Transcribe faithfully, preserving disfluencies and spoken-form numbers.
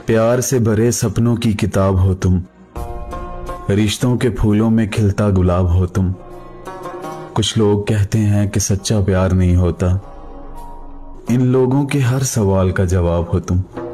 प्यार से भरे सपनों की किताब हो तुम, रिश्तों के फूलों में खिलता गुलाब हो तुम। कुछ लोग कहते हैं कि सच्चा प्यार नहीं होता, इन लोगों के हर सवाल का जवाब हो तुम।